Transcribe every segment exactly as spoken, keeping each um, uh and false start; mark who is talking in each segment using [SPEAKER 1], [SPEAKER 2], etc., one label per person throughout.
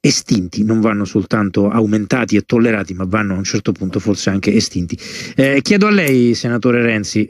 [SPEAKER 1] estinti, non vanno soltanto aumentati e tollerati, ma vanno a un certo punto forse anche estinti. Eh, chiedo a lei, senatore Renzi,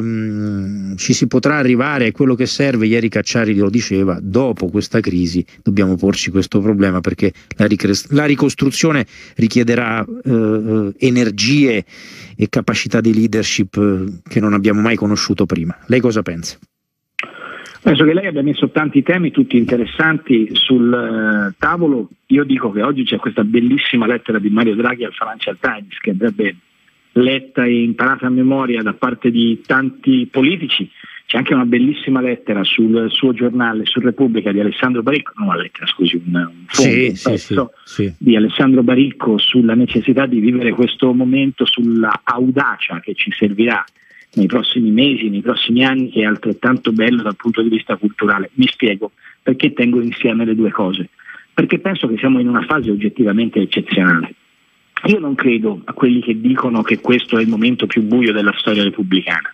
[SPEAKER 1] ehm, ci si potrà arrivare a quello che serve? Ieri Cacciari lo diceva, dopo questa crisi dobbiamo porci questo problema, perché la, la ricostruzione richiederà eh, energie e capacità di leadership che non abbiamo mai conosciuto prima. Lei cosa pensa?
[SPEAKER 2] Penso che lei abbia messo tanti temi, tutti interessanti, sul uh, tavolo. Io dico che oggi c'è questa bellissima lettera di Mario Draghi al Financial Times, che andrebbe letta e imparata a memoria da parte di tanti politici. C'è anche una bellissima lettera sul suo giornale, su Repubblica, di Alessandro Baricco, no, una lettera, scusi, un, un fondo,
[SPEAKER 1] sì,
[SPEAKER 2] un pezzo
[SPEAKER 1] sì, sì.
[SPEAKER 2] di Alessandro Baricco sulla necessità di vivere questo momento, sulla audacia che ci servirà nei prossimi mesi, nei prossimi anni, che è altrettanto bello dal punto di vista culturale. Mi spiego perché tengo insieme le due cose, perché penso che siamo in una fase oggettivamente eccezionale. Io non credo a quelli che dicono che questo è il momento più buio della storia repubblicana.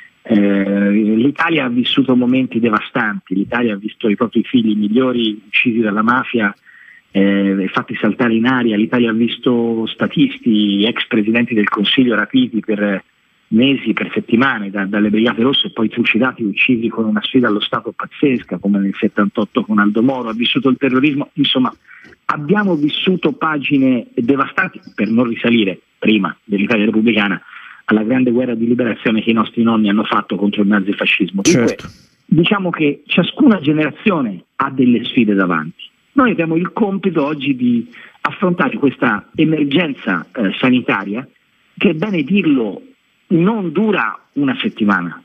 [SPEAKER 2] Eh, L'Italia ha vissuto momenti devastanti, l'Italia ha visto i propri figli migliori uccisi dalla mafia, eh, fatti saltare in aria, l'Italia ha visto statisti, ex presidenti del Consiglio rapiti per mesi, per settimane da, dalle Brigate Rosse e poi trucidati, uccisi con una sfida allo Stato pazzesca, come nel settantotto con Aldo Moro. Ha vissuto il terrorismo, insomma abbiamo vissuto pagine devastanti, per non risalire prima dell'Italia repubblicana alla grande guerra di liberazione che i nostri nonni hanno fatto contro il nazifascismo.
[SPEAKER 1] Certo.
[SPEAKER 2] Dunque, diciamo che ciascuna generazione ha delle sfide davanti. Noi abbiamo il compito oggi di affrontare questa emergenza eh, sanitaria che, è bene dirlo, non dura una settimana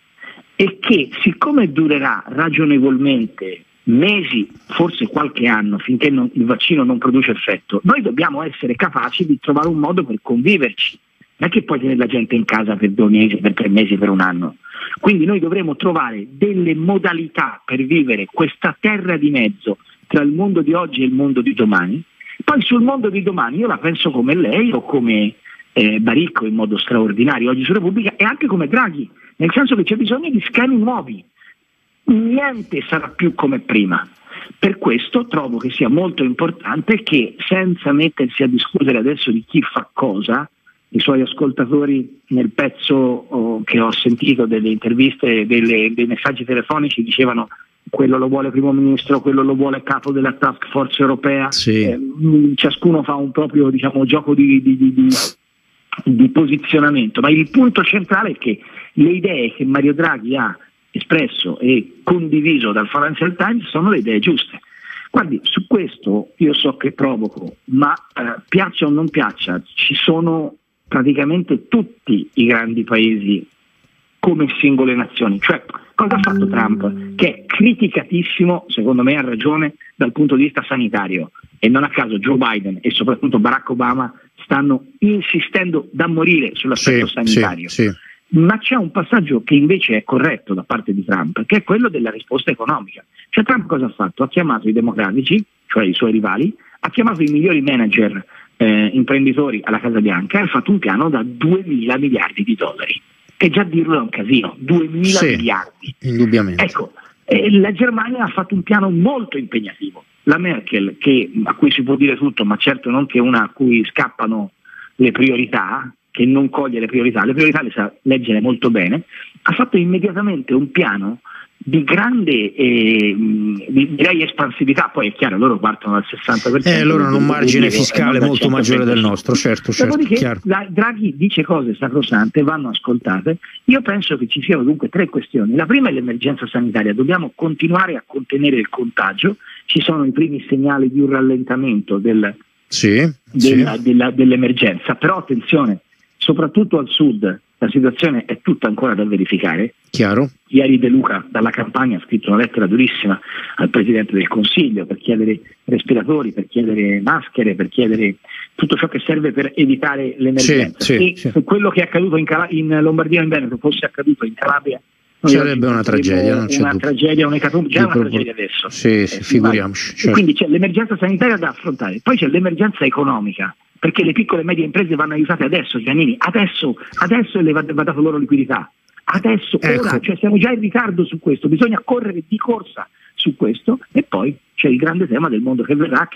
[SPEAKER 2] e che, siccome durerà ragionevolmente mesi, forse qualche anno, finché non, il vaccino non produce effetto, noi dobbiamo essere capaci di trovare un modo per conviverci. Non è che puoi tenere la gente in casa per due mesi, per tre mesi, per un anno. Quindi noi dovremo trovare delle modalità per vivere questa terra di mezzo tra il mondo di oggi e il mondo di domani. Poi sul mondo di domani io la penso come lei o come Eh, Baricco in modo straordinario oggi su Repubblica, e anche come Draghi, nel senso che c'è bisogno di schemi nuovi. Niente sarà più come prima. Per questo trovo che sia molto importante che, senza mettersi a discutere adesso di chi fa cosa, i suoi ascoltatori nel pezzo oh, che ho sentito delle interviste, delle, dei messaggi telefonici, dicevano quello lo vuole primo ministro, quello lo vuole capo della task force europea,
[SPEAKER 1] sì.
[SPEAKER 2] eh, ciascuno fa un proprio, diciamo, gioco di, di, di, di di posizionamento, ma il punto centrale è che le idee che Mario Draghi ha espresso e condiviso dal Financial Times sono le idee giuste. Guardi, su questo io so che provoco, ma eh, piaccia o non piaccia, ci sono praticamente tutti i grandi paesi come singole nazioni. Cioè, cosa ha fatto Trump? Che è criticatissimo, secondo me ha ragione, dal punto di vista sanitario, e non a caso Joe Biden e soprattutto Barack Obama stanno insistendo da morire sull'aspetto
[SPEAKER 1] sì,
[SPEAKER 2] sanitario.
[SPEAKER 1] Sì, sì.
[SPEAKER 2] Ma c'è un passaggio che invece è corretto da parte di Trump, che è quello della risposta economica. Cioè Trump cosa ha fatto? Ha chiamato i democratici, cioè i suoi rivali, ha chiamato i migliori manager eh, imprenditori alla Casa Bianca e ha fatto un piano da duemila miliardi di dollari. Che già dirlo è un casino, duemila
[SPEAKER 1] sì,
[SPEAKER 2] miliardi.
[SPEAKER 1] Indubbiamente.
[SPEAKER 2] Ecco, eh, la Germania ha fatto un piano molto impegnativo. La Merkel, che, a cui si può dire tutto, ma certo non che una a cui scappano le priorità, che non coglie le priorità, le priorità le sa leggere molto bene, ha fatto immediatamente un piano di grande eh, direi espansività. Poi è chiaro, loro partono dal sessanta per cento,
[SPEAKER 1] eh, loro hanno un margine fiscale molto maggiore del
[SPEAKER 2] cento per cento.
[SPEAKER 1] nostro, certo, certo.
[SPEAKER 2] Dopodiché la, Draghi dice cose sacrosante, vanno ascoltate. Io penso che ci siano dunque tre questioni. La prima è l'emergenza sanitaria, dobbiamo continuare a contenere il contagio, ci sono i primi segnali di un rallentamento del,
[SPEAKER 1] sì,
[SPEAKER 2] della,
[SPEAKER 1] sì.
[SPEAKER 2] della, dell'emergenza, però attenzione, soprattutto al sud la situazione è tutta ancora da verificare.
[SPEAKER 1] Chiaro.
[SPEAKER 2] Ieri De Luca dalla Campania ha scritto una lettera durissima al Presidente del Consiglio per chiedere respiratori, per chiedere maschere, per chiedere tutto ciò che serve per evitare l'emergenza.
[SPEAKER 1] Sì,
[SPEAKER 2] e
[SPEAKER 1] sì,
[SPEAKER 2] se quello che è accaduto in, Cala- in Lombardia e in Veneto fosse accaduto in Calabria,
[SPEAKER 1] sarebbe una tragedia, non c'è
[SPEAKER 2] una
[SPEAKER 1] dubbio.
[SPEAKER 2] tragedia, un'ecatombe, già è una
[SPEAKER 1] proprio...
[SPEAKER 2] tragedia adesso.
[SPEAKER 1] Sì, sì,
[SPEAKER 2] eh,
[SPEAKER 1] figuriamoci. Certo.
[SPEAKER 2] Quindi c'è l'emergenza sanitaria da affrontare, poi c'è l'emergenza economica, perché le piccole e medie imprese vanno aiutate adesso, Giannini, adesso, adesso le va, va dato loro liquidità, adesso,
[SPEAKER 1] ecco.
[SPEAKER 2] ora, cioè siamo già in ritardo su questo, bisogna correre di corsa su questo. E poi c'è il grande tema del mondo che verrà, che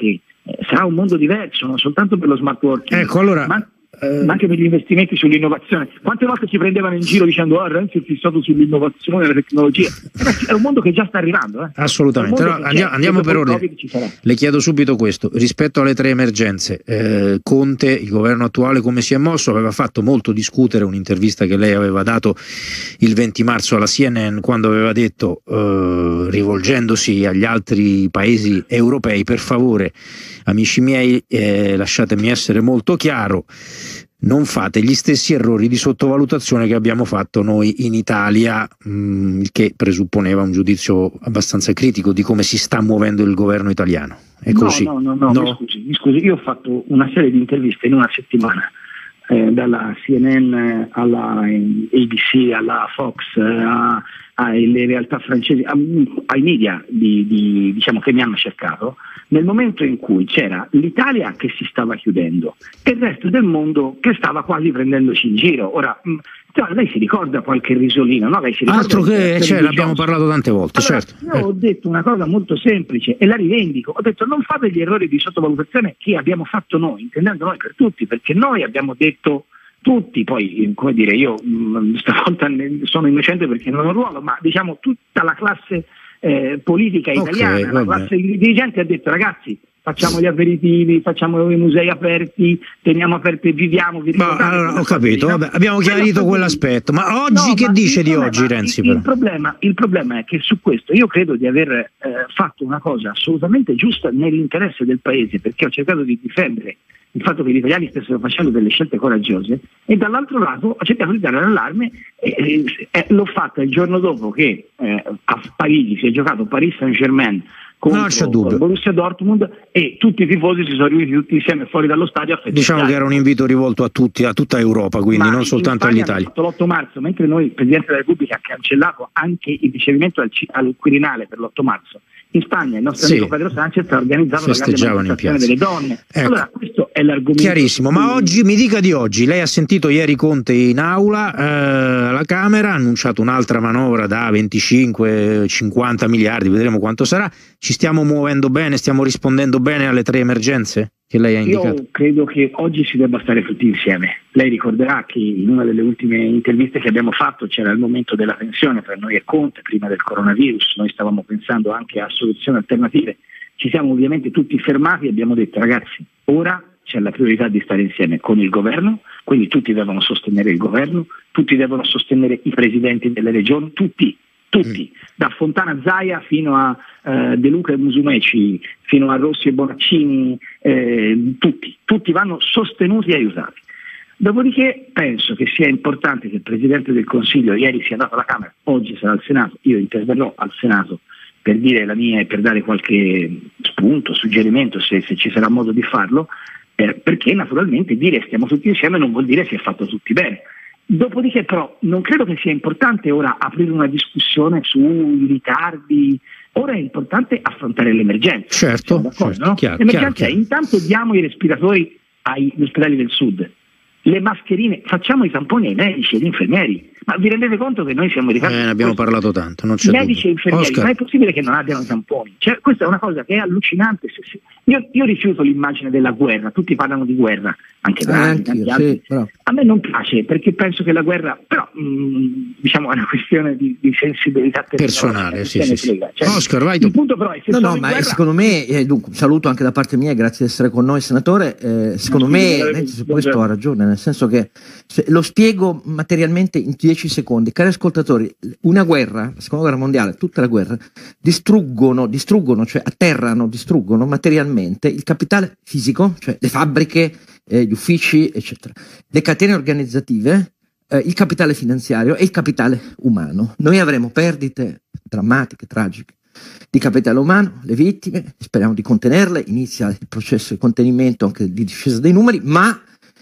[SPEAKER 2] eh, sarà un mondo diverso, non soltanto per lo smart working,
[SPEAKER 1] ecco, allora,
[SPEAKER 2] ma, ma anche per gli investimenti sull'innovazione. Quante volte ci prendevano in giro dicendo ah, Renzi è fissato sull'innovazione e la tecnologia? È un mondo che già sta arrivando. Eh.
[SPEAKER 1] Assolutamente. Allora, andiamo, andiamo per ordine. Le chiedo subito questo. Rispetto alle tre emergenze, eh, Conte, il governo attuale, come si è mosso? Aveva fatto molto discutere un'intervista che lei aveva dato il venti marzo alla C N N, quando aveva detto, eh, rivolgendosi agli altri paesi europei, per favore, amici miei, eh, lasciatemi essere molto chiaro, non fate gli stessi errori di sottovalutazione che abbiamo fatto noi in Italia, mh, il che presupponeva un giudizio abbastanza critico di come si sta muovendo il governo italiano. È
[SPEAKER 2] no,
[SPEAKER 1] così?
[SPEAKER 2] No, no, no, no. Mi scusi, mi scusi, io ho fatto una serie di interviste in una settimana, eh, dalla C N N alla A B C, alla Fox, eh, a, alle realtà francesi, a, ai media di, di, diciamo, che mi hanno cercato, nel momento in cui c'era l'Italia che si stava chiudendo e il resto del mondo che stava quasi prendendoci in giro. Ora, mh, cioè, lei si ricorda qualche risolino, no? Lei si ricorda
[SPEAKER 1] altro che, cioè, l'abbiamo parlato tante volte,
[SPEAKER 2] allora,
[SPEAKER 1] certo.
[SPEAKER 2] Io ho detto una cosa molto semplice e la rivendico, ho detto non fate gli errori di sottovalutazione che abbiamo fatto noi, intendendo noi per tutti, perché noi abbiamo detto tutti, poi come dire, io mh, stavolta sono innocente perché non ho ruolo, ma diciamo tutta la classe eh, politica italiana, okay, la classe dirigente ha detto ragazzi, facciamo gli aperitivi, facciamo i musei aperti, teniamo aperti e viviamo. Vi
[SPEAKER 1] ma allora, ho capito, vabbè, abbiamo chiarito quell'aspetto, ma oggi no, che ma dice di problema, oggi Renzi?
[SPEAKER 2] Il, il, problema, il problema è che su questo io credo di aver eh, fatto una cosa assolutamente giusta nell'interesse del Paese, perché ho cercato di difendere il fatto che gli italiani stessero facendo delle scelte coraggiose e dall'altro lato ho cercato di dare l'allarme e, e, e l'ho fatta il giorno dopo che eh, a Parigi si è giocato Paris Saint-Germain contro Borussia Dortmund e tutti i tifosi si sono riuniti tutti insieme fuori dallo stadio a festeggiare.
[SPEAKER 1] Diciamo che era un invito rivolto a tutti, a tutta Europa, quindi
[SPEAKER 2] ma
[SPEAKER 1] non soltanto all'Italia.
[SPEAKER 2] l'otto marzo, mentre noi, il Presidente della Repubblica ha cancellato anche il ricevimento al, al Quirinale per l'otto marzo, in Spagna il nostro
[SPEAKER 1] sì.
[SPEAKER 2] amico Pedro Sanchez ha organizzato la grande manifestazione delle donne.
[SPEAKER 1] Ecco.
[SPEAKER 2] Allora questo è l'argomento.
[SPEAKER 1] Chiarissimo, ma oggi mi dica di oggi. Lei ha sentito ieri Conte in aula eh, alla Camera, ha annunciato un'altra manovra da venticinque cinquanta miliardi, vedremo quanto sarà. Ci stiamo muovendo bene, stiamo rispondendo bene alle tre emergenze che lei ha indicato?
[SPEAKER 2] Io credo che oggi si debba stare tutti insieme. Lei ricorderà che in una delle ultime interviste che abbiamo fatto c'era il momento della tensione tra noi e Conte prima del coronavirus, noi stavamo pensando anche a soluzioni alternative, ci siamo ovviamente tutti fermati e abbiamo detto ragazzi, ora c'è la priorità di stare insieme con il governo, quindi tutti devono sostenere il governo, tutti devono sostenere i presidenti delle regioni, tutti, tutti, mm. da Fontana Zaia fino a eh, De Luca e Musumeci, fino a Rossi e Bonaccini, eh, tutti, tutti vanno sostenuti e aiutati. Dopodiché penso che sia importante che il Presidente del Consiglio ieri sia andato alla Camera, oggi sarà al Senato, io interverrò al Senato per dire la mia e per dare qualche spunto, suggerimento se, se ci sarà modo di farlo, eh, perché naturalmente dire stiamo tutti insieme non vuol dire si è fatto tutti bene. Dopodiché però non credo che sia importante ora aprire una discussione sui ritardi, ora è importante affrontare l'emergenza.
[SPEAKER 1] Certo, certo,
[SPEAKER 2] no?
[SPEAKER 1] chiaro,
[SPEAKER 2] l'emergenza
[SPEAKER 1] chiaro,
[SPEAKER 2] è intanto diamo i respiratori agli ospedali del sud, le mascherine, facciamo i tamponi ai medici e agli infermieri. Ma vi rendete conto che noi siamo arrivati?
[SPEAKER 1] Eh, ne abbiamo parlato tanto, non c'è
[SPEAKER 2] medici
[SPEAKER 1] dubbio.
[SPEAKER 2] e infermieri,
[SPEAKER 1] Oscar.
[SPEAKER 2] ma è possibile che non abbiano i tamponi? Cioè, questa è una cosa che è allucinante. Se, se, io, io rifiuto l'immagine della guerra, tutti parlano di guerra, anche Draghi,
[SPEAKER 3] eh,
[SPEAKER 2] tanti altri.
[SPEAKER 3] Sì,
[SPEAKER 2] a me non piace perché penso che la guerra, però mh, diciamo è una questione di, di sensibilità
[SPEAKER 1] personale. Sì, sì, sì.
[SPEAKER 2] Cioè,
[SPEAKER 1] Oscar, vai tu.
[SPEAKER 2] Il punto però è se
[SPEAKER 3] no, no,
[SPEAKER 2] in
[SPEAKER 3] ma
[SPEAKER 2] guerra...
[SPEAKER 3] secondo me, eh, dunque, saluto anche da parte mia, grazie di essere con noi, senatore. Eh, secondo me, Renzi su questo ha ragione, nel senso che se, lo spiego materialmente in dieci secondi. Cari ascoltatori, una guerra, la seconda guerra mondiale, tutte le guerre, distruggono, distruggono, cioè atterrano, distruggono materialmente il capitale fisico, cioè le fabbriche, eh, gli uffici, eccetera, le catene organizzative, eh, il capitale finanziario e il capitale umano. Noi avremo perdite drammatiche, tragiche di capitale umano, le vittime, speriamo di contenerle, inizia il processo di contenimento anche di discesa dei numeri, ma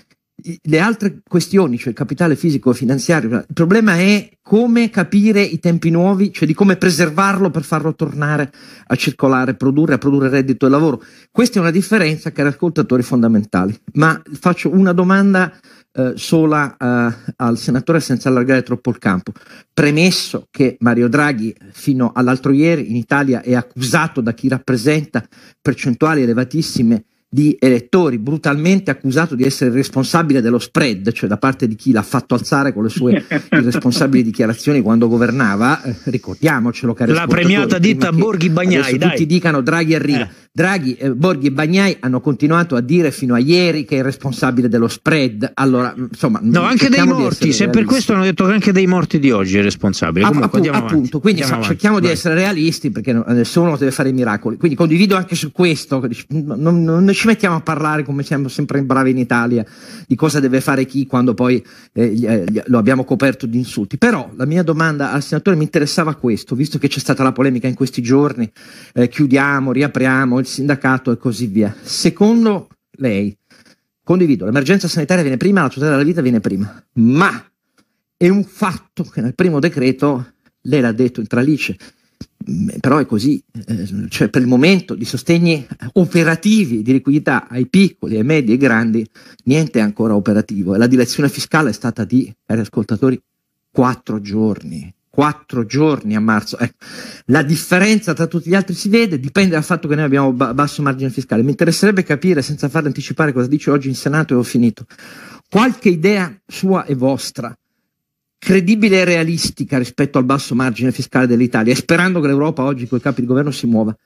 [SPEAKER 3] le altre questioni, cioè il capitale fisico e finanziario, il problema è come capire i tempi nuovi, cioè di come preservarlo per farlo tornare a circolare, produrre, a produrre reddito e lavoro. Questa è una differenza, cari ascoltatori, fondamentali. Ma faccio una domanda eh, sola eh, al senatore senza allargare troppo il campo. Premesso che Mario Draghi fino all'altro ieri in Italia è accusato da chi rappresenta percentuali elevatissime di elettori, brutalmente accusato di essere responsabile dello spread, cioè da parte di chi l'ha fatto alzare con le sue irresponsabili dichiarazioni quando governava, eh, ricordiamocelo, cari
[SPEAKER 1] la premiata ditta Borghi Bagnai, dai.
[SPEAKER 3] Tutti dicano Draghi arriva. Eh. Draghi, eh, Borghi e Bagnai hanno continuato a dire fino a ieri che è il responsabile dello spread. Allora, insomma,
[SPEAKER 1] no, anche dei morti, se per questo hanno detto che anche dei morti di oggi è responsabile. Comunque,
[SPEAKER 3] Appu appunto,
[SPEAKER 1] avanti,
[SPEAKER 3] quindi fa, cerchiamo
[SPEAKER 1] vai.
[SPEAKER 3] di essere realisti, perché nessuno deve fare i miracoli. Quindi condivido anche su questo, non, non ci mettiamo a parlare come siamo sempre bravi in Italia di cosa deve fare chi quando poi eh, lo abbiamo coperto di insulti. Però la mia domanda al senatore mi interessava questo, visto che c'è stata la polemica in questi giorni, eh, chiudiamo, riapriamo il sindacato e così via. Secondo lei, condivido, l'emergenza sanitaria viene prima, la tutela della vita viene prima, ma è un fatto che nel primo decreto, lei l'ha detto in Tralice, però è così, eh, cioè per il momento di sostegni operativi di liquidità ai piccoli, ai medi e ai grandi niente è ancora operativo, e la direzione fiscale è stata di, cari ascoltatori, quattro giorni. Quattro giorni a marzo. Ecco, la differenza tra tutti gli altri si vede, dipende dal fatto che noi abbiamo ba basso margine fiscale. Mi interesserebbe capire, senza farle anticipare cosa dice oggi in Senato, e ho finito, qualche idea sua e vostra, credibile e realistica rispetto al basso margine fiscale dell'Italia, e sperando che l'Europa oggi con i capi di governo si muova,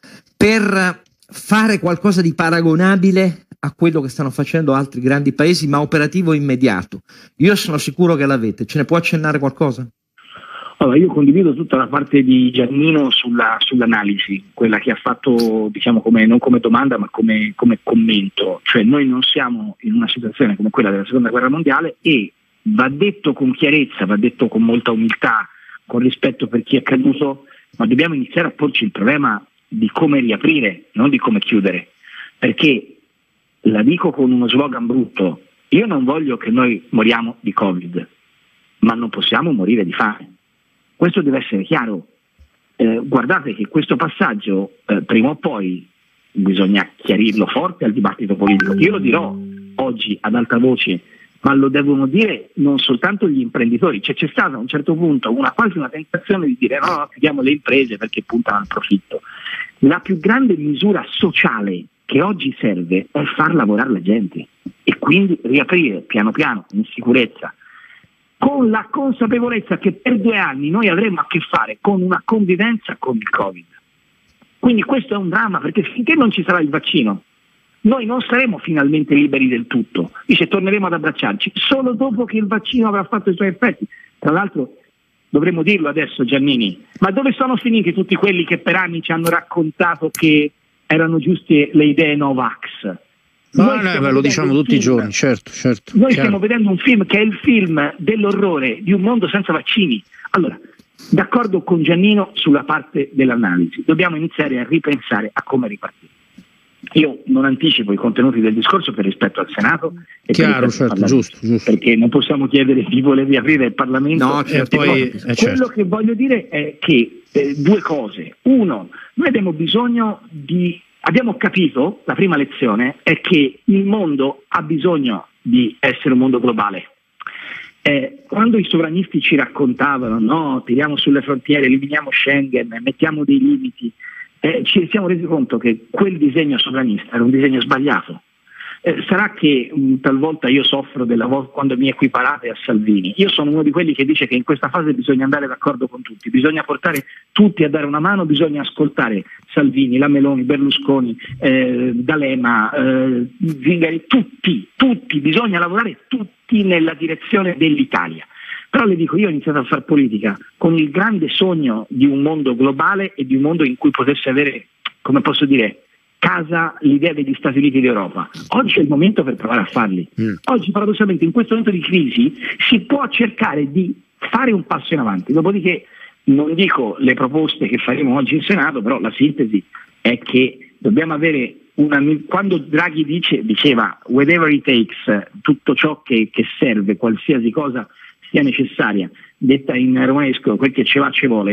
[SPEAKER 3] per fare qualcosa di paragonabile a quello che stanno facendo altri grandi paesi, ma operativo immediato. Io sono sicuro che l'avete, ce ne può accennare qualcosa?
[SPEAKER 2] Allora, io condivido tutta la parte di Giannino sulla, sull'analisi, quella che ha fatto, diciamo, come, non come domanda ma come, come commento, cioè noi non siamo in una situazione come quella della seconda guerra mondiale, e va detto con chiarezza, va detto con molta umiltà, con rispetto per chi è caduto, ma dobbiamo iniziare a porci il problema di come riaprire, non di come chiudere, perché, la dico con uno slogan brutto, io non voglio che noi moriamo di Covid, ma non possiamo morire di fame. Questo deve essere chiaro. Eh, guardate che questo passaggio eh, prima o poi bisogna chiarirlo forte al dibattito politico. Io lo dirò oggi ad alta voce, ma lo devono dire non soltanto gli imprenditori. Cioè, c'è stata a un certo punto una, quasi una tentazione di dire no, no, chiudiamo le imprese perché puntano al profitto. La più grande misura sociale che oggi serve è far lavorare la gente, e quindi riaprire piano piano in sicurezza, con la consapevolezza che per due anni noi avremo a che fare con una convivenza con il Covid. Quindi questo è un dramma, perché finché non ci sarà il vaccino noi non saremo finalmente liberi del tutto, dice torneremo ad abbracciarci solo dopo che il vaccino avrà fatto i suoi effetti. Tra l'altro dovremmo dirlo adesso, Giannini, ma dove sono finiti tutti quelli che per anni ci hanno raccontato che erano giuste le idee Novax?
[SPEAKER 1] No, no, lo diciamo tutti i giorni, certo, certo.
[SPEAKER 2] Noi
[SPEAKER 1] chiaro.
[SPEAKER 2] stiamo vedendo un film che è il film dell'orrore di un mondo senza vaccini. Allora, d'accordo con Giannino sulla parte dell'analisi, dobbiamo iniziare a ripensare a come ripartire. Io non anticipo i contenuti del discorso per rispetto al Senato e
[SPEAKER 1] chiaro,
[SPEAKER 2] per
[SPEAKER 1] certo, giusto, giusto.
[SPEAKER 2] Perché non possiamo chiedere di voler riaprire il Parlamento.
[SPEAKER 3] No,
[SPEAKER 1] certo, poi, eh,
[SPEAKER 2] quello
[SPEAKER 1] certo.
[SPEAKER 2] che voglio dire è che eh, due cose. Uno, noi abbiamo bisogno di Abbiamo capito, la prima lezione è che il mondo ha bisogno di essere un mondo globale. Eh, quando i sovranisti ci raccontavano no, tiriamo sulle frontiere, eliminiamo Schengen, mettiamo dei limiti, eh, ci siamo resi conto che quel disegno sovranista era un disegno sbagliato. Eh, sarà che mh, talvolta io soffro della vo- quando mi equiparate a Salvini. Io sono uno di quelli che dice che in questa fase bisogna andare d'accordo con tutti, bisogna portare tutti a dare una mano, bisogna ascoltare Salvini, la Meloni, Berlusconi, eh, D'Alema, eh, Zingari, tutti, tutti, bisogna lavorare tutti nella direzione dell'Italia. Però le dico, io ho iniziato a fare politica con il grande sogno di un mondo globale e di un mondo in cui potesse avere, come posso dire, casa l'idea degli Stati Uniti d'Europa. Oggi è il momento per provare a farli. Mm. Oggi paradossalmente in questo momento di crisi si può cercare di fare un passo in avanti, dopodiché non dico le proposte che faremo oggi in Senato, però la sintesi è che dobbiamo avere una, quando Draghi dice, diceva whatever it takes, tutto ciò che, che serve, qualsiasi cosa sia necessaria, detta in romanesco quel che ce va ci vuole,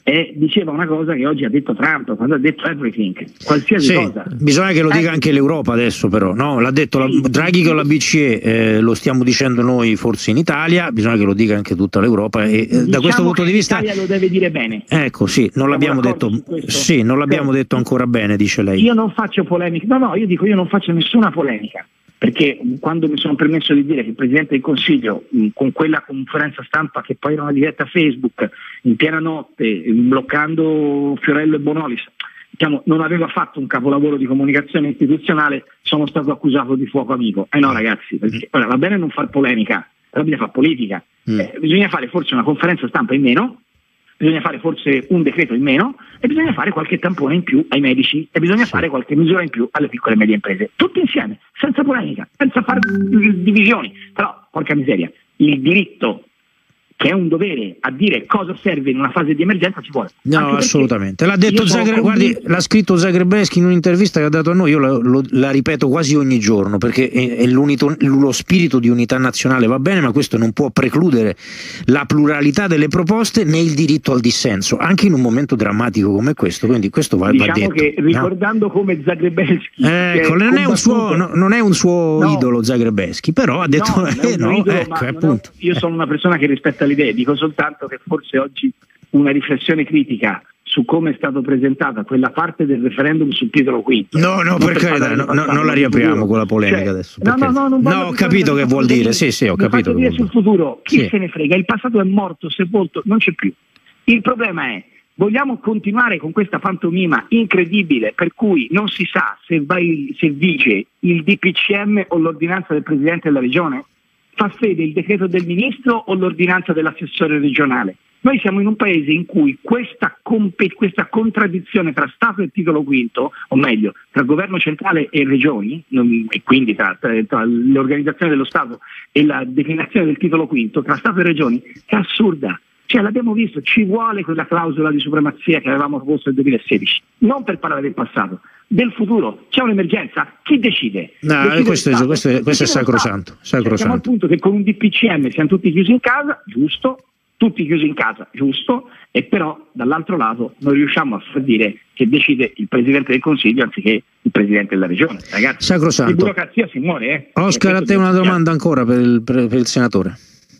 [SPEAKER 2] e diceva una cosa che oggi ha detto Trump quando ha detto everything, qualsiasi
[SPEAKER 1] sì,
[SPEAKER 2] cosa.
[SPEAKER 1] Bisogna che lo dica
[SPEAKER 2] eh,
[SPEAKER 1] anche l'Europa adesso, però, no? L'ha detto la,
[SPEAKER 2] sì,
[SPEAKER 1] Draghi con la B C E, eh, lo stiamo dicendo noi forse in Italia, bisogna che lo dica anche tutta l'Europa e
[SPEAKER 2] diciamo
[SPEAKER 1] da questo punto di vista
[SPEAKER 2] l'Italia lo deve dire bene.
[SPEAKER 1] Ecco, sì, non l'abbiamo detto, sì, non l'abbiamo cioè, detto ancora bene, dice lei.
[SPEAKER 2] Io non faccio polemica, no, no, io dico io non faccio nessuna polemica. Perché quando mi sono permesso di dire che il Presidente del Consiglio, mh, con quella conferenza stampa che poi era una diretta Facebook, in piena notte, bloccando Fiorello e Bonolis, diciamo, non aveva fatto un capolavoro di comunicazione istituzionale, sono stato accusato di fuoco amico. Eh no ragazzi, perché, ora, va bene non far polemica, però bisogna fare politica. Mm. Eh, bisogna fare forse una conferenza stampa in meno, bisogna fare forse un decreto in meno e bisogna fare qualche tampone in più ai medici e bisogna fare qualche misura in più alle piccole e medie imprese, tutti insieme, senza polemica, senza fare divisioni. Però, porca miseria, il diritto, che è un dovere, a dire cosa serve in una fase di emergenza ci vuole.
[SPEAKER 1] No, assolutamente. L'ha detto Zagre- guardi, l'ha scritto Zagrebeschi in un'intervista che ha dato a noi, io la, lo, la ripeto quasi ogni giorno, perché è, è l'unito, lo spirito di unità nazionale va bene, ma questo non può precludere la pluralità delle proposte né il diritto al dissenso, anche in un momento drammatico come questo, quindi questo va,
[SPEAKER 2] diciamo
[SPEAKER 1] va detto.
[SPEAKER 2] Che, ricordando no? come Zagrebeschi...
[SPEAKER 1] Ecco, non è un suo, no, non è un suo no. idolo Zagrebeschi, però ha detto...
[SPEAKER 2] No, eh, no, idolo, ecco, appunto. Un, io sono una persona che rispetta le idee, dico soltanto che forse oggi una riflessione critica su come è stato presentata quella parte del referendum sul titolo quinto.
[SPEAKER 1] No, no, per carità, no, no, non la riapriamo con la polemica cioè, adesso. No, no, no, non no ho capito che vuol dire, sì, sì, ho capito.
[SPEAKER 2] Dire sul futuro, chi
[SPEAKER 1] sì.
[SPEAKER 2] se ne frega, il passato è morto, sepolto, non c'è più. Il problema è, vogliamo continuare con questa pantomima incredibile per cui non si sa se, vai, se vige il D P C M o l'ordinanza del Presidente della Regione? Fa fede il decreto del Ministro o l'ordinanza dell'assessore regionale? Noi siamo in un paese in cui questa, comp- questa contraddizione tra Stato e titolo quinto, o meglio, tra governo centrale e regioni, non, e quindi tra, tra, tra l'organizzazione dello Stato e la declinazione del titolo quinto, tra Stato e regioni, è assurda. Cioè l'abbiamo visto, ci vuole quella clausola di supremazia che avevamo proposto nel duemilasedici, non per parlare del passato, del futuro. C'è un'emergenza, chi decide?
[SPEAKER 1] No, decide questo, è, questo, è, questo è sacrosanto, sacrosanto.
[SPEAKER 2] Cioè, siamo al punto che con un D P C M siamo tutti chiusi in casa, giusto, tutti chiusi in casa, giusto, e però dall'altro lato non riusciamo a far dire che decide il Presidente del Consiglio anziché il Presidente della Regione. Ragazzi,
[SPEAKER 1] sacrosanto.
[SPEAKER 2] di burocrazia si muore. Eh.
[SPEAKER 1] Oscar, a te una domanda ancora per il, per, per il senatore.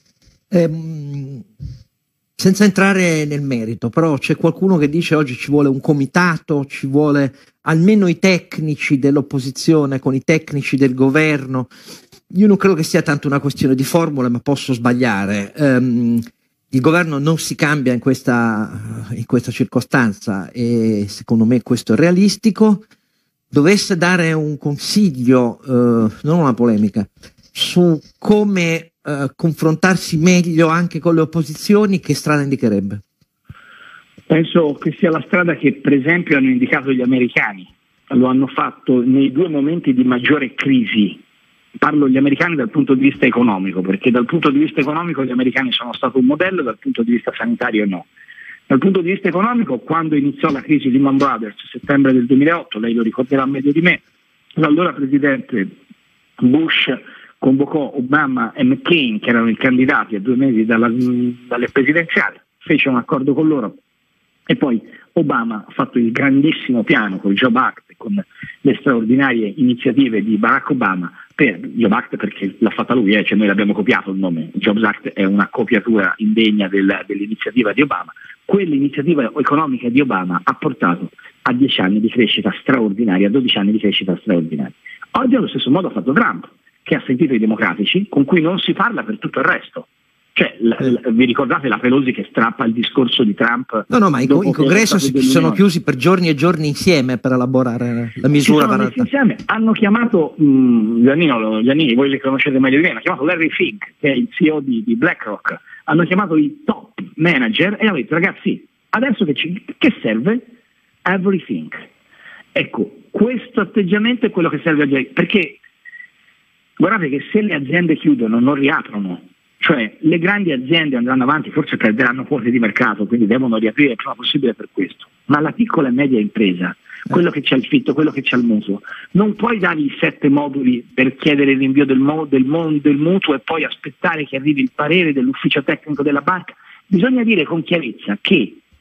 [SPEAKER 3] Ehm... Senza entrare nel merito, però c'è qualcuno che dice oggi ci vuole un comitato, ci vuole almeno i tecnici dell'opposizione con i tecnici del governo. Io non credo che sia tanto una questione di formule, ma posso sbagliare. Um, il governo non si cambia in questa, in questa circostanza e secondo me questo è realistico. Dovesse dare un consiglio, uh, non una polemica, su come Uh, confrontarsi meglio anche con le opposizioni, che strada indicherebbe?
[SPEAKER 2] Penso che sia la strada che per esempio hanno indicato gli americani, lo hanno fatto nei due momenti di maggiore crisi. Parlo gli americani dal punto di vista economico, perché dal punto di vista economico gli americani sono stato un modello, dal punto di vista sanitario no. Dal punto di vista economico, quando iniziò la crisi di Lehman Brothers, settembre del duemilaotto, lei lo ricorderà meglio di me, l'allora presidente Bush convocò Obama e McCain, che erano i candidati a due mesi dalla, dalle presidenziali, fece un accordo con loro e poi Obama ha fatto il grandissimo piano con il Job Act, con le straordinarie iniziative di Barack Obama, per Job Act perché l'ha fatta lui, eh, cioè noi l'abbiamo copiato il nome, il Jobs Act è una copiatura indegna del, dell'iniziativa di Obama. Quell'iniziativa economica di Obama ha portato a dieci anni di crescita straordinaria, a dodici anni di crescita straordinaria. Oggi allo stesso modo ha fatto Trump, che ha sentito i democratici, con cui non si parla per tutto il resto. Cioè, la, la, vi ricordate la Pelosi che strappa il discorso di Trump?
[SPEAKER 3] No, no, ma in, in congresso si sono chiusi per giorni e giorni insieme per elaborare la misura.
[SPEAKER 2] Per insieme. Hanno chiamato, mh, Giannino, Giannini, voi le conoscete meglio di me, hanno chiamato Larry Fink, che è il C E O di, di BlackRock, hanno chiamato i top manager e hanno detto, ragazzi, adesso che, ci, che serve? Everything. Ecco, questo atteggiamento è quello che serve oggi, perché guardate che se le aziende chiudono non riaprono, cioè le grandi aziende andranno avanti, forse perderanno quote di mercato, quindi devono riaprire il prima possibile per questo, ma la piccola e media impresa, quello che c'è il fitto, quello che c'è il mutuo, non puoi dargli sette moduli per chiedere il rinvio del, mo- del, mo- del mutuo e poi aspettare che arrivi il parere dell'ufficio tecnico della banca. Bisogna dire con chiarezza che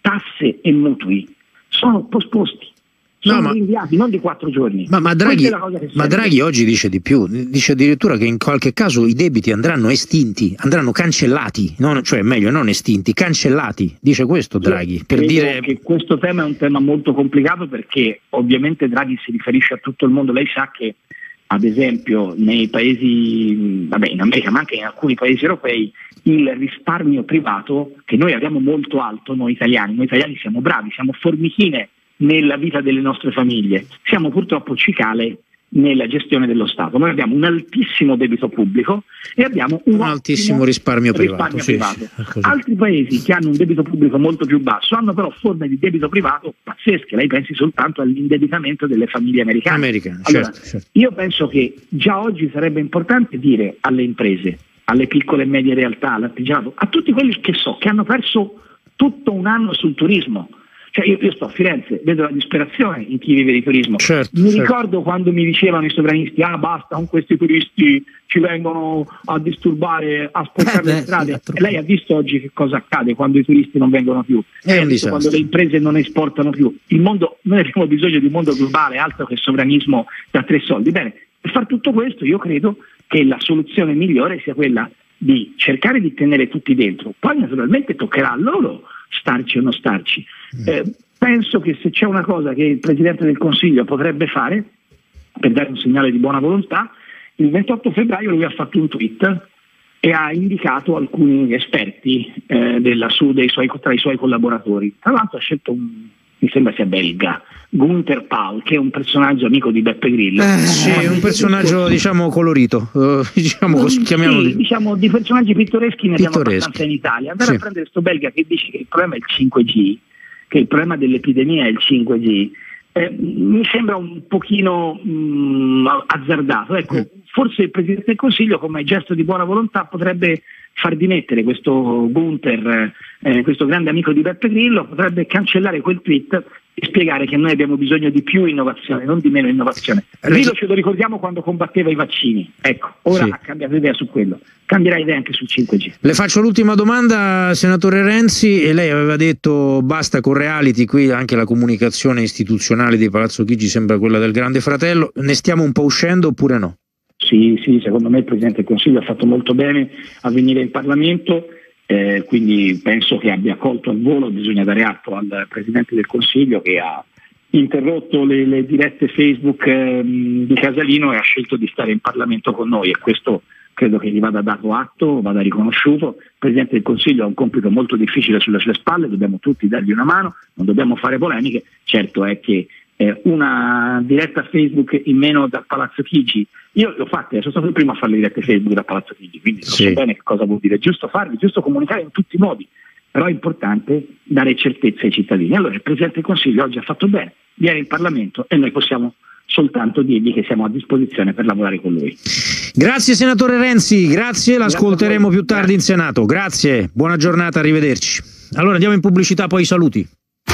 [SPEAKER 2] tasse e mutui sono posposti. Sono
[SPEAKER 1] no, ma,
[SPEAKER 2] rinviati, non di quattro giorni.
[SPEAKER 1] Ma, ma, Draghi, ma Draghi oggi dice di più, dice addirittura che in qualche caso i debiti andranno estinti, andranno cancellati, non, cioè meglio non estinti, cancellati, dice questo Draghi.
[SPEAKER 2] Io
[SPEAKER 1] per
[SPEAKER 2] credo
[SPEAKER 1] dire
[SPEAKER 2] che questo tema è un tema molto complicato, perché ovviamente Draghi si riferisce a tutto il mondo. Lei sa che ad esempio nei paesi, vabbè in America ma anche in alcuni paesi europei, il risparmio privato, che noi abbiamo molto alto, noi italiani, noi italiani siamo bravi, siamo formichine nella vita delle nostre famiglie, siamo purtroppo cicale nella gestione dello Stato. Noi abbiamo un altissimo debito pubblico e abbiamo un,
[SPEAKER 1] un altissimo risparmio privato.
[SPEAKER 2] Risparmio
[SPEAKER 1] sì,
[SPEAKER 2] privato.
[SPEAKER 1] Sì,
[SPEAKER 2] Altri paesi che hanno un debito pubblico molto più basso hanno però forme di debito privato pazzesche. Lei pensi soltanto all'indebitamento delle famiglie americane.
[SPEAKER 1] Americane
[SPEAKER 2] allora,
[SPEAKER 1] certo, certo.
[SPEAKER 2] Io penso che già oggi sarebbe importante dire alle imprese, alle piccole e medie realtà, all'artigianato, a tutti quelli che so, che hanno perso tutto un anno sul turismo. Cioè io, io sto a Firenze, vedo la disperazione in chi vive di turismo.
[SPEAKER 1] Certo,
[SPEAKER 2] mi
[SPEAKER 1] certo.
[SPEAKER 2] ricordo quando mi dicevano i sovranisti: ah basta, con questi turisti ci vengono a disturbare, a sporcare
[SPEAKER 3] eh beh,
[SPEAKER 2] le strade.
[SPEAKER 3] sì,
[SPEAKER 2] e lei ha visto oggi che cosa accade quando i turisti non vengono più,
[SPEAKER 1] È un
[SPEAKER 2] visto quando le imprese non esportano più. Il mondo, noi abbiamo bisogno di un mondo globale, altro che sovranismo da tre soldi. Bene, per fare tutto questo io credo che la soluzione migliore sia quella di cercare di tenere tutti dentro, poi naturalmente toccherà a loro starci o non starci. Eh, penso che se c'è una cosa che il Presidente del Consiglio potrebbe fare per dare un segnale di buona volontà, il ventotto febbraio lui ha fatto un tweet e ha indicato alcuni esperti eh, della, su, dei suoi, tra i suoi collaboratori. Tra l'altro ha scelto un, mi sembra sia belga, Gunther Paul, che è un personaggio amico di Beppe Grillo.
[SPEAKER 1] Eh, sì, è un personaggio diciamo colorito, uh, diciamo così, chiamiamolo.
[SPEAKER 2] Sì, diciamo di personaggi pittoreschi ne abbiamo
[SPEAKER 1] Pittoreschi.
[SPEAKER 2] abbastanza in Italia. Andare
[SPEAKER 1] Sì.
[SPEAKER 2] a prendere questo belga che dice che il problema è il cinque G, che il problema dell'epidemia è il cinque G, eh, mi sembra un pochino mh, azzardato. Ecco, mm. forse il Presidente del Consiglio, come gesto di buona volontà, potrebbe far dimettere questo Gunther, eh, questo grande amico di Beppe Grillo, potrebbe cancellare quel tweet e spiegare che noi abbiamo bisogno di più innovazione, non di meno innovazione. Grillo ce lo ricordiamo quando combatteva i vaccini, ecco, ora
[SPEAKER 1] Sì.
[SPEAKER 2] ha cambiato idea su quello, cambierà idea anche sul cinque G.
[SPEAKER 1] Le faccio l'ultima domanda, senatore Renzi, e lei aveva detto basta con reality, qui anche la comunicazione istituzionale di Palazzo Chigi sembra quella del Grande Fratello, ne stiamo un po' uscendo oppure no?
[SPEAKER 2] Sì, sì, secondo me il Presidente del Consiglio ha fatto molto bene a venire in Parlamento, eh, quindi penso che abbia colto al volo. Bisogna dare atto al Presidente del Consiglio che ha interrotto le, le dirette Facebook ehm, di Casalino e ha scelto di stare in Parlamento con noi, e questo credo che gli vada dato atto, vada riconosciuto. Il Presidente del Consiglio ha un compito molto difficile sulle sue spalle, dobbiamo tutti dargli una mano, non dobbiamo fare polemiche. Certo è che eh, una diretta Facebook in meno da Palazzo Chigi, io l'ho fatta, sono stato il primo a fare le dirette Facebook da Palazzo Chigi, quindi
[SPEAKER 1] Sì.
[SPEAKER 2] non so bene che cosa vuol dire, è giusto farli, è giusto comunicare in tutti i modi, però è importante dare certezza ai cittadini. Allora il Presidente del Consiglio oggi ha fatto bene, viene in Parlamento e noi possiamo soltanto dirgli che siamo a disposizione per lavorare con lui.
[SPEAKER 1] Grazie senatore Renzi, grazie, l'ascolteremo più tardi in Senato. Grazie, buona giornata, arrivederci. Allora andiamo in pubblicità, poi i saluti.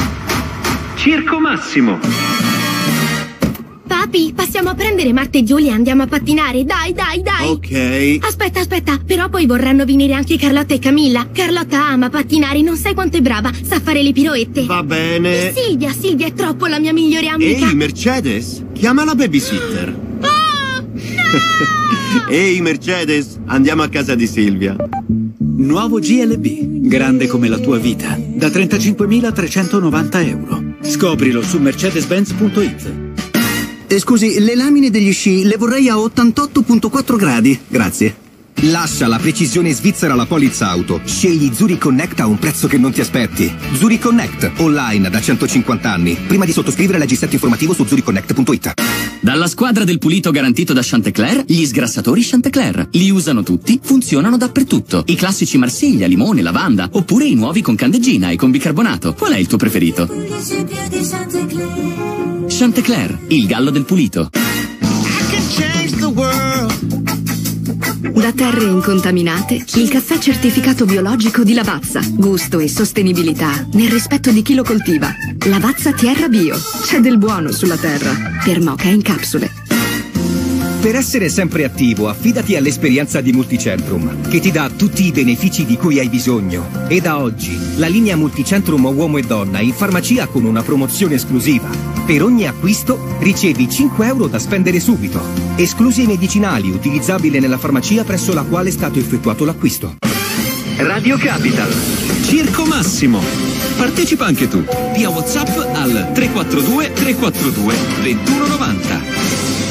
[SPEAKER 4] Circo Massimo.
[SPEAKER 5] Papi, passiamo a prendere Marta e Giulia e andiamo a pattinare, dai, dai, dai.
[SPEAKER 6] Ok.
[SPEAKER 5] Aspetta, aspetta, però poi vorranno venire anche Carlotta e Camilla. Carlotta ama pattinare, non sai quanto è brava, sa fare le piroette.
[SPEAKER 6] Va bene.
[SPEAKER 5] E Silvia, Silvia è troppo la mia migliore amica.
[SPEAKER 6] Ehi, Mercedes, chiama la babysitter.
[SPEAKER 5] Oh, no!
[SPEAKER 6] Ehi, Mercedes, andiamo a casa di Silvia.
[SPEAKER 7] Nuovo G L B, grande come la tua vita, da trentacinquemilatrecentonovanta euro. Scoprilo su mercedes benz punto it.
[SPEAKER 8] Eh, scusi, le lamine degli sci le vorrei a ottantotto virgola quattro gradi, grazie. Lascia la precisione svizzera alla polizza auto. Scegli Zurich Connect a un prezzo che non ti aspetti. Zurich Connect, online da centocinquanta anni. Prima di sottoscrivere leggi setto informativo su zurich connect punto it.
[SPEAKER 9] Dalla squadra del pulito garantito da Chantecler, gli sgrassatori Chantecler. Li usano tutti, funzionano dappertutto. I classici Marsiglia, limone, lavanda, oppure i nuovi con candeggina e con bicarbonato. Qual è il tuo preferito? Chantecler, il gallo del pulito.
[SPEAKER 10] Da terre incontaminate, il caffè certificato biologico di Lavazza. Gusto e sostenibilità nel rispetto di chi lo coltiva. Lavazza Tierra Bio. C'è del buono sulla terra. Per moka in capsule.
[SPEAKER 8] Per essere sempre attivo, affidati all'esperienza di Multicentrum, che ti dà tutti i benefici di cui hai bisogno. E da oggi, la linea Multicentrum uomo e donna in farmacia con una promozione esclusiva. Per ogni acquisto ricevi cinque euro da spendere subito, esclusi i medicinali utilizzabili nella farmacia presso la quale è stato effettuato l'acquisto.
[SPEAKER 4] Radio Capital, Circo Massimo. Partecipa anche tu, via WhatsApp al tre quattro due tre quattro due due uno nove zero.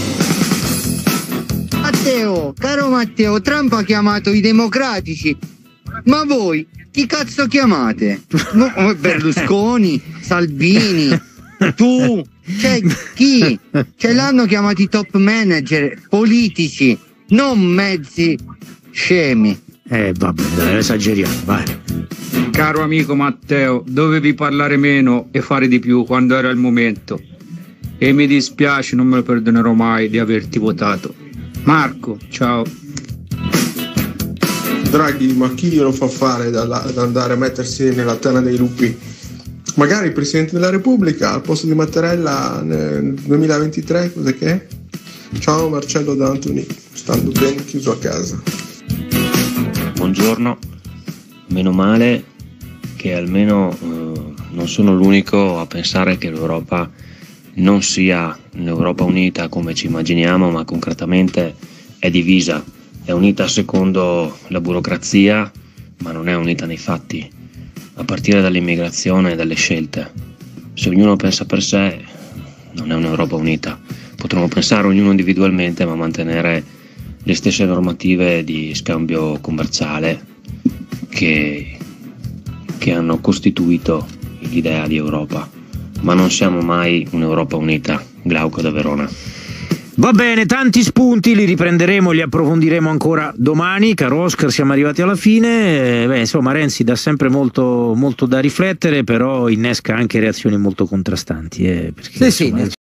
[SPEAKER 11] Matteo, caro Matteo, Trump ha chiamato i democratici, ma voi chi cazzo chiamate? Berlusconi, Salvini, tu, cioè chi? Cioè l'hanno chiamato i top manager politici, non mezzi scemi.
[SPEAKER 1] Eh vabbè, dai, esageriamo, vai.
[SPEAKER 12] Caro amico Matteo, dovevi parlare meno e fare di più quando era il momento. E mi dispiace, non me lo perdonerò mai di averti votato. Marco, ciao.
[SPEAKER 13] Draghi, ma chi glielo fa fare da, da andare a mettersi nella tana dei lupi? Magari il Presidente della Repubblica al posto di Mattarella nel duemilaventitré, cos'è che è? Ciao Marcello D'Antoni, stando bene chiuso a casa.
[SPEAKER 14] Buongiorno, meno male che almeno eh, non sono l'unico a pensare che l'Europa non sia un'Europa unita come ci immaginiamo, ma concretamente è divisa, è unita secondo la burocrazia, ma non è unita nei fatti, a partire dall'immigrazione e dalle scelte. Se ognuno pensa per sé, non è un'Europa unita. Potremmo pensare ognuno individualmente, ma mantenere le stesse normative di scambio commerciale che, che hanno costituito l'idea di Europa. Ma non siamo mai un'Europa unita. Glauco da Verona.
[SPEAKER 1] Va bene, tanti spunti, li riprenderemo, li approfondiremo ancora domani. Caro Oscar, siamo arrivati alla fine. Beh, insomma, Renzi dà sempre molto, molto da riflettere, però innesca anche reazioni molto contrastanti. Eh, perché,
[SPEAKER 3] sì,
[SPEAKER 1] insomma,
[SPEAKER 3] sì,